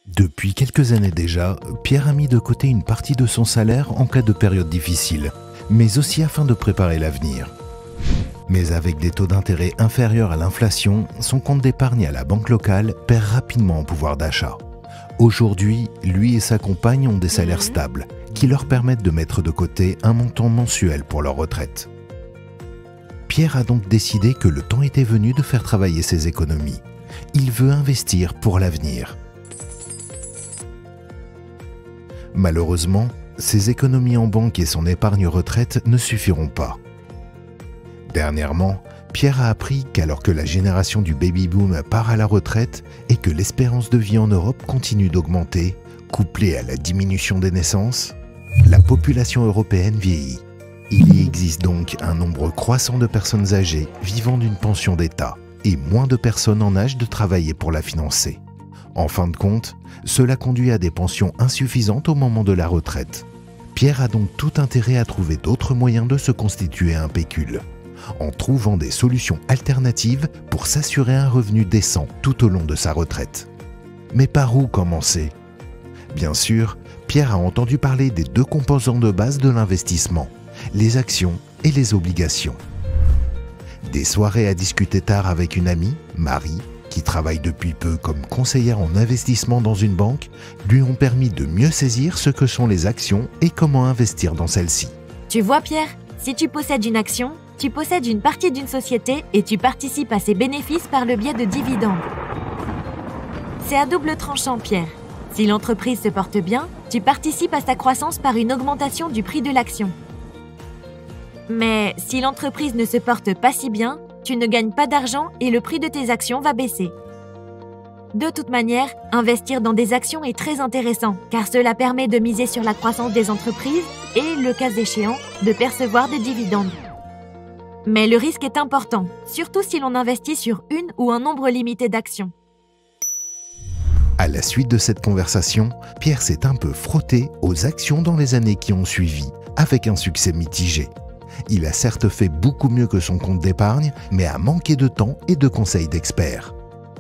Depuis quelques années déjà, Pierre a mis de côté une partie de son salaire en cas de période difficile, mais aussi afin de préparer l'avenir. Mais avec des taux d'intérêt inférieurs à l'inflation, son compte d'épargne à la banque locale perd rapidement en pouvoir d'achat. Aujourd'hui, lui et sa compagne ont des salaires stables qui leur permettent de mettre de côté un montant mensuel pour leur retraite. Pierre a donc décidé que le temps était venu de faire travailler ses économies. Il veut investir pour l'avenir. Malheureusement, ses économies en banque et son épargne retraite ne suffiront pas. Dernièrement, Pierre a appris qu'alors que la génération du baby-boom part à la retraite et que l'espérance de vie en Europe continue d'augmenter, couplée à la diminution des naissances, la population européenne vieillit. Il y existe donc un nombre croissant de personnes âgées vivant d'une pension d'État et moins de personnes en âge de travailler pour la financer. En fin de compte, cela conduit à des pensions insuffisantes au moment de la retraite. Pierre a donc tout intérêt à trouver d'autres moyens de se constituer un pécule, en trouvant des solutions alternatives pour s'assurer un revenu décent tout au long de sa retraite. Mais par où commencer? Bien sûr, Pierre a entendu parler des deux composants de base de l'investissement, les actions et les obligations. Des soirées à discuter tard avec une amie, Marie, qui travaille depuis peu comme conseillère en investissement dans une banque, lui ont permis de mieux saisir ce que sont les actions et comment investir dans celles-ci. Tu vois Pierre, si tu possèdes une action, tu possèdes une partie d'une société et tu participes à ses bénéfices par le biais de dividendes. C'est à double tranchant Pierre. Si l'entreprise se porte bien, tu participes à sa croissance par une augmentation du prix de l'action. Mais si l'entreprise ne se porte pas si bien, tu ne gagnes pas d'argent et le prix de tes actions va baisser. De toute manière, investir dans des actions est très intéressant car cela permet de miser sur la croissance des entreprises et, le cas échéant, de percevoir des dividendes. Mais le risque est important, surtout si l'on investit sur une ou un nombre limité d'actions. À la suite de cette conversation, Pierre s'est un peu frotté aux actions dans les années qui ont suivi, avec un succès mitigé. Il a certes fait beaucoup mieux que son compte d'épargne, mais a manqué de temps et de conseils d'experts.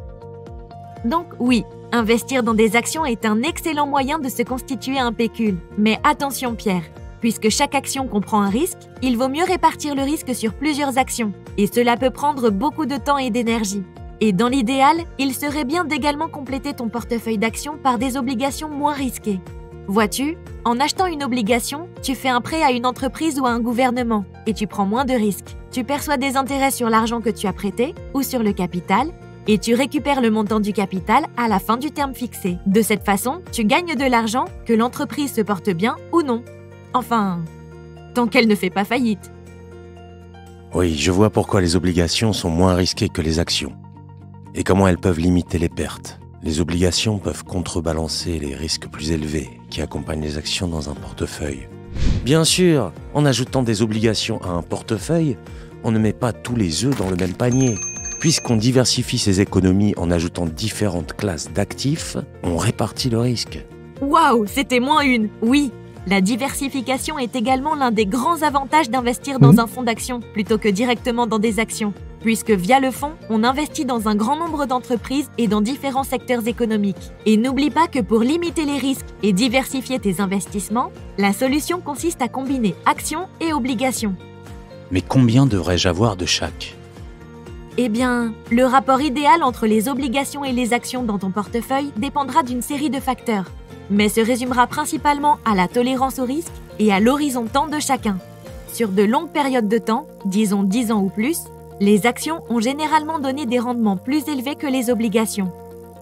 Donc oui, investir dans des actions est un excellent moyen de se constituer un pécule. Mais attention Pierre, puisque chaque action comprend un risque, il vaut mieux répartir le risque sur plusieurs actions, et cela peut prendre beaucoup de temps et d'énergie. Et dans l'idéal, il serait bien d'également compléter ton portefeuille d'actions par des obligations moins risquées. Vois-tu, en achetant une obligation, tu fais un prêt à une entreprise ou à un gouvernement et tu prends moins de risques. Tu perçois des intérêts sur l'argent que tu as prêté ou sur le capital et tu récupères le montant du capital à la fin du terme fixé. De cette façon, tu gagnes de l'argent, que l'entreprise se porte bien ou non. Enfin, tant qu'elle ne fait pas faillite. Oui, je vois pourquoi les obligations sont moins risquées que les actions et comment elles peuvent limiter les pertes. Les obligations peuvent contrebalancer les risques plus élevés qui accompagnent les actions dans un portefeuille. Bien sûr, en ajoutant des obligations à un portefeuille, on ne met pas tous les œufs dans le même panier. Puisqu'on diversifie ses économies en ajoutant différentes classes d'actifs, on répartit le risque. Waouh, c'était moins une. Oui, la diversification est également l'un des grands avantages d'investir dans un fonds d'actions plutôt que directement dans des actions. Puisque via le fonds, on investit dans un grand nombre d'entreprises et dans différents secteurs économiques. Et n'oublie pas que pour limiter les risques et diversifier tes investissements, la solution consiste à combiner actions et obligations. Mais combien devrais-je avoir de chaque ? Eh bien, le rapport idéal entre les obligations et les actions dans ton portefeuille dépendra d'une série de facteurs, mais se résumera principalement à la tolérance au risque et à l'horizon temps de chacun. Sur de longues périodes de temps, disons 10 ans ou plus, les actions ont généralement donné des rendements plus élevés que les obligations.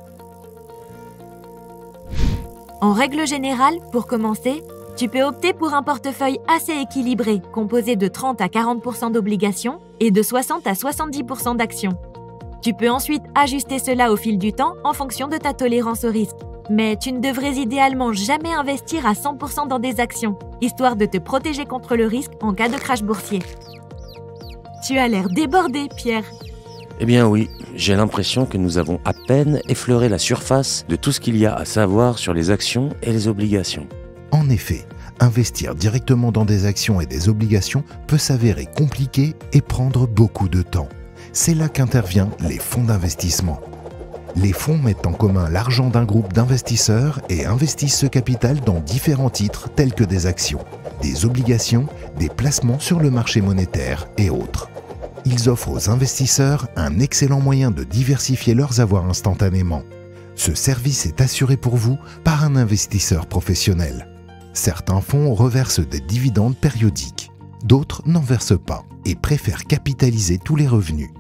En règle générale, pour commencer, tu peux opter pour un portefeuille assez équilibré, composé de 30 à 40% d'obligations et de 60 à 70% d'actions. Tu peux ensuite ajuster cela au fil du temps en fonction de ta tolérance au risque. Mais tu ne devrais idéalement jamais investir à 100% dans des actions, histoire de te protéger contre le risque en cas de crash boursier. Tu as l'air débordé, Pierre. Eh bien oui, j'ai l'impression que nous avons à peine effleuré la surface de tout ce qu'il y a à savoir sur les actions et les obligations. En effet, investir directement dans des actions et des obligations peut s'avérer compliqué et prendre beaucoup de temps. C'est là qu'interviennent les fonds d'investissement. Les fonds mettent en commun l'argent d'un groupe d'investisseurs et investissent ce capital dans différents titres tels que des actions, des obligations, des placements sur le marché monétaire et autres. Ils offrent aux investisseurs un excellent moyen de diversifier leurs avoirs instantanément. Ce service est assuré pour vous par un investisseur professionnel. Certains fonds reversent des dividendes périodiques, d'autres n'en versent pas et préfèrent capitaliser tous les revenus.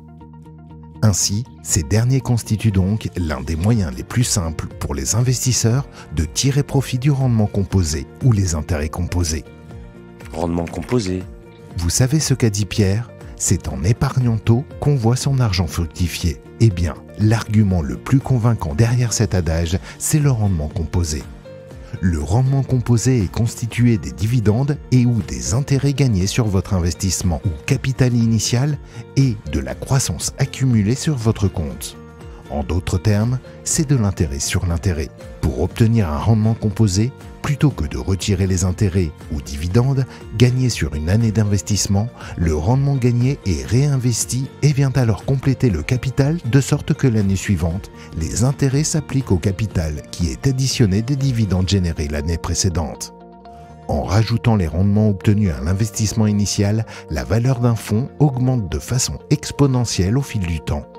Ainsi, ces derniers constituent donc l'un des moyens les plus simples pour les investisseurs de tirer profit du rendement composé ou les intérêts composés. Rendement composé. Vous savez ce qu'a dit Pierre ? C'est en épargnant tôt qu'on voit son argent fructifier. Eh bien, l'argument le plus convaincant derrière cet adage, c'est le rendement composé. Le rendement composé est constitué des dividendes et ou des intérêts gagnés sur votre investissement ou capital initial et de la croissance accumulée sur votre compte. En d'autres termes, c'est de l'intérêt sur l'intérêt. Pour obtenir un rendement composé, plutôt que de retirer les intérêts ou dividendes gagnés sur une année d'investissement, le rendement gagné est réinvesti et vient alors compléter le capital de sorte que l'année suivante, les intérêts s'appliquent au capital qui est additionné des dividendes générés l'année précédente. En rajoutant les rendements obtenus à l'investissement initial, la valeur d'un fonds augmente de façon exponentielle au fil du temps.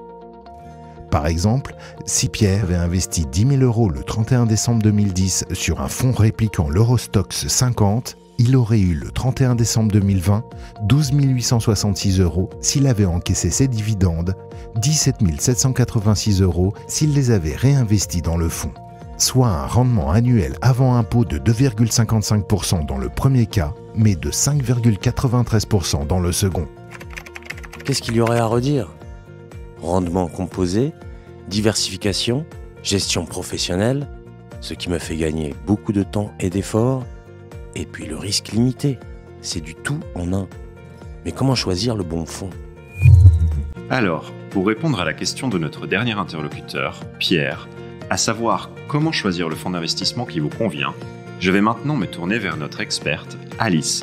Par exemple, si Pierre avait investi 10 000 € le 31 décembre 2010 sur un fonds répliquant l'Eurostoxx 50, il aurait eu le 31 décembre 2020 12 866 € s'il avait encaissé ses dividendes, 17 786 € s'il les avait réinvestis dans le fonds, soit un rendement annuel avant impôt de 2,55% dans le premier cas, mais de 5,93% dans le second. Qu'est-ce qu'il y aurait à redire ? Rendement composé, diversification, gestion professionnelle, ce qui me fait gagner beaucoup de temps et d'efforts, et puis le risque limité, c'est du tout en un. Mais comment choisir le bon fonds ? Alors, pour répondre à la question de notre dernier interlocuteur, Pierre, à savoir comment choisir le fonds d'investissement qui vous convient, je vais maintenant me tourner vers notre experte, Alice.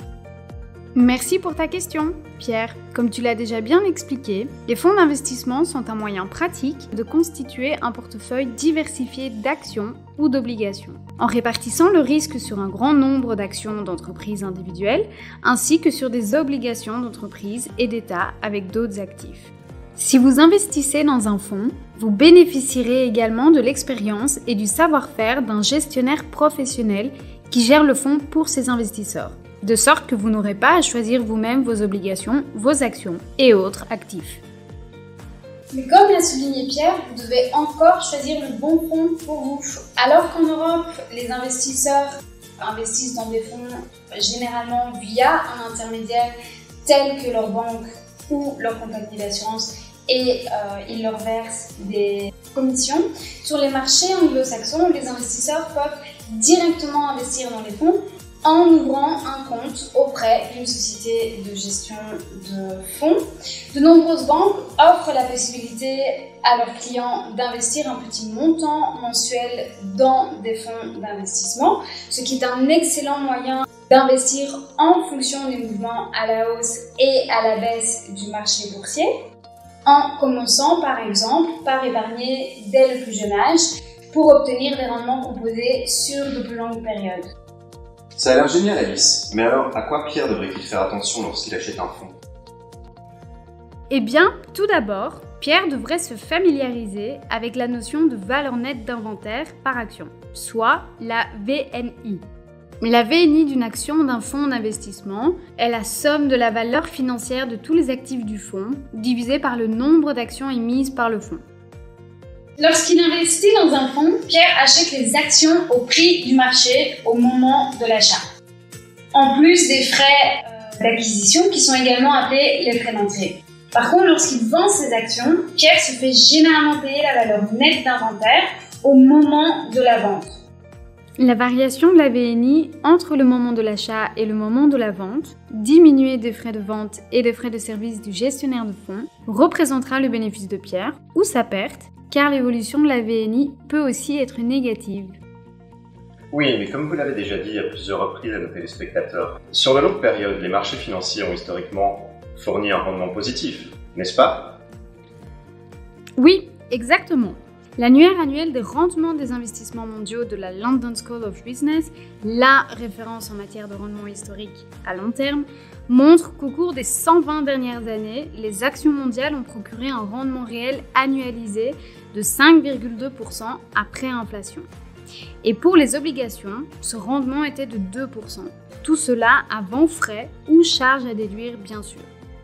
Merci pour ta question, Pierre. Comme tu l'as déjà bien expliqué, les fonds d'investissement sont un moyen pratique de constituer un portefeuille diversifié d'actions ou d'obligations, en répartissant le risque sur un grand nombre d'actions d'entreprises individuelles, ainsi que sur des obligations d'entreprises et d'États avec d'autres actifs. Si vous investissez dans un fonds, vous bénéficierez également de l'expérience et du savoir-faire d'un gestionnaire professionnel qui gère le fonds pour ses investisseurs, de sorte que vous n'aurez pas à choisir vous-même vos obligations, vos actions et autres actifs. Mais comme l'a souligné Pierre, vous devez encore choisir le bon fonds pour vous. Alors qu'en Europe, les investisseurs investissent dans des fonds généralement via un intermédiaire tel que leur banque ou leur compagnie d'assurance et ils leur versent des commissions. Sur les marchés anglo-saxons, les investisseurs peuvent directement investir dans les fonds en ouvrant un compte auprès d'une société de gestion de fonds. De nombreuses banques offrent la possibilité à leurs clients d'investir un petit montant mensuel dans des fonds d'investissement, ce qui est un excellent moyen d'investir en fonction des mouvements à la hausse et à la baisse du marché boursier, en commençant par exemple par épargner dès le plus jeune âge pour obtenir des rendements composés sur de plus longues périodes. Ça a l'air génial, Alice. Mais alors, à quoi Pierre devrait-il faire attention lorsqu'il achète un fonds ? Eh bien, tout d'abord, Pierre devrait se familiariser avec la notion de valeur nette d'inventaire par action, soit la VNI. La VNI d'une action d'un fonds d'investissement est la somme de la valeur financière de tous les actifs du fonds, divisée par le nombre d'actions émises par le fonds. Lorsqu'il investit dans un fonds, Pierre achète les actions au prix du marché au moment de l'achat. En plus des frais d'acquisition qui sont également appelés les frais d'entrée. Par contre, lorsqu'il vend ses actions, Pierre se fait généralement payer la valeur nette d'inventaire au moment de la vente. La variation de la VNI entre le moment de l'achat et le moment de la vente, diminuée des frais de vente et des frais de service du gestionnaire de fonds, représentera le bénéfice de Pierre ou sa perte, car l'évolution de la VNI peut aussi être négative. Oui, mais comme vous l'avez déjà dit à plusieurs reprises à nos téléspectateurs, sur de longues périodes, les marchés financiers ont historiquement fourni un rendement positif, n'est-ce pas ? Oui, exactement. L'annuaire annuel des rendements des investissements mondiaux de la London School of Business, la référence en matière de rendement historique à long terme, montre qu'au cours des 120 dernières années, les actions mondiales ont procuré un rendement réel annualisé de 5,2% après inflation. Et pour les obligations, ce rendement était de 2%. Tout cela avant frais ou charges à déduire, bien sûr.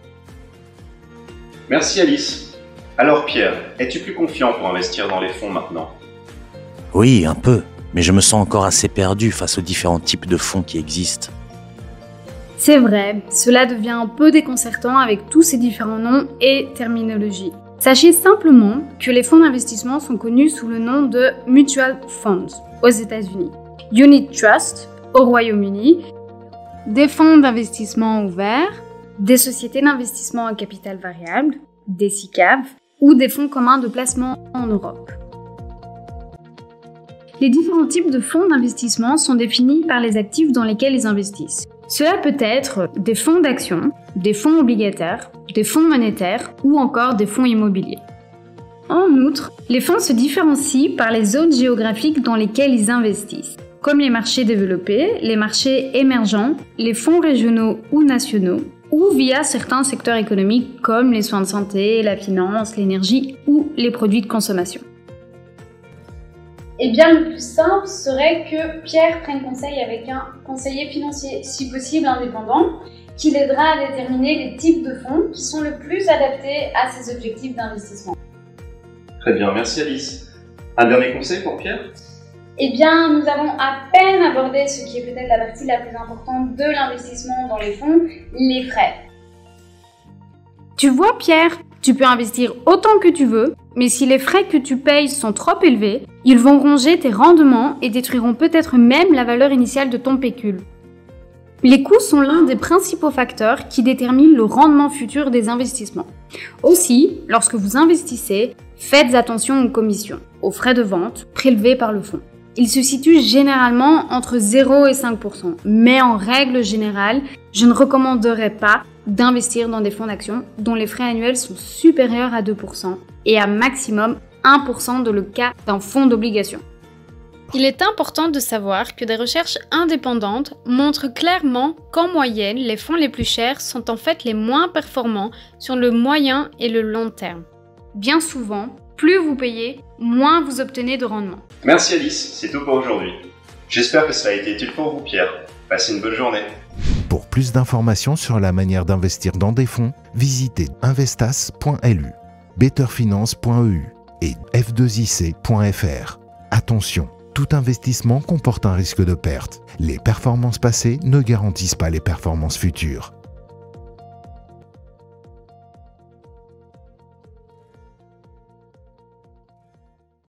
Merci Alice. Alors Pierre, es-tu plus confiant pour investir dans les fonds maintenant? Oui, un peu, mais je me sens encore assez perdu face aux différents types de fonds qui existent. C'est vrai, cela devient un peu déconcertant avec tous ces différents noms et terminologies. Sachez simplement que les fonds d'investissement sont connus sous le nom de Mutual Funds aux États-Unis, Unit Trust au Royaume-Uni, des fonds d'investissement ouverts, des sociétés d'investissement à capital variable, des SICAV, ou des fonds communs de placement en Europe. Les différents types de fonds d'investissement sont définis par les actifs dans lesquels ils investissent. Cela peut être des fonds d'actions, des fonds obligataires, des fonds monétaires ou encore des fonds immobiliers. En outre, les fonds se différencient par les zones géographiques dans lesquelles ils investissent, comme les marchés développés, les marchés émergents, les fonds régionaux ou nationaux, ou via certains secteurs économiques comme les soins de santé, la finance, l'énergie ou les produits de consommation. Eh bien, le plus simple serait que Pierre prenne conseil avec un conseiller financier, si possible indépendant, qui l'aidera à déterminer les types de fonds qui sont le plus adaptés à ses objectifs d'investissement. Très bien, merci Alice. Un dernier conseil pour Pierre? Eh bien, nous avons à peine abordé ce qui est peut-être la partie la plus importante de l'investissement dans les fonds, les frais. Tu vois Pierre, tu peux investir autant que tu veux, mais si les frais que tu payes sont trop élevés, ils vont ronger tes rendements et détruiront peut-être même la valeur initiale de ton pécule. Les coûts sont l'un des principaux facteurs qui déterminent le rendement futur des investissements. Aussi, lorsque vous investissez, faites attention aux commissions, aux frais de vente prélevés par le fonds. Ils se situent généralement entre 0 et 5%, mais en règle générale, je ne recommanderais pas d'investir dans des fonds d'actions dont les frais annuels sont supérieurs à 2% et à maximum 1% dans le cas d'un fonds d'obligation. Il est important de savoir que des recherches indépendantes montrent clairement qu'en moyenne, les fonds les plus chers sont en fait les moins performants sur le moyen et le long terme. Bien souvent, plus vous payez, moins vous obtenez de rendement. Merci Alice, c'est tout pour aujourd'hui. J'espère que cela a été utile pour vous Pierre. Passez une bonne journée. Pour plus d'informations sur la manière d'investir dans des fonds, visitez investas.lu, betterfinance.eu et f2ic.fr. Attention, tout investissement comporte un risque de perte. Les performances passées ne garantissent pas les performances futures.